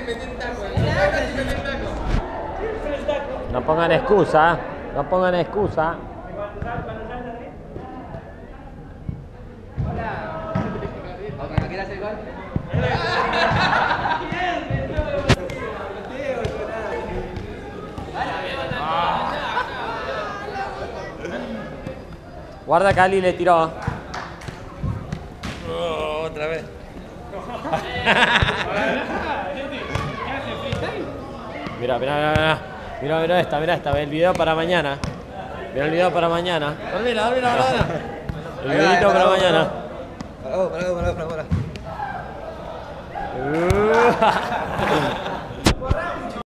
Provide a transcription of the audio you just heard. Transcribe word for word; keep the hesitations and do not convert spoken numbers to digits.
No pongan excusa, no pongan excusa. ¿Cuando quieras hacer gol? Guarda que Ali le tiró. Oh, otra vez. Mira, mira, mira, mira, mira esta, mira esta, el video para mañana. Mira el video para mañana. Dormila, dormila, dormila. El videito para mañana. Para vos, para vos, para vos, para vos. Uh.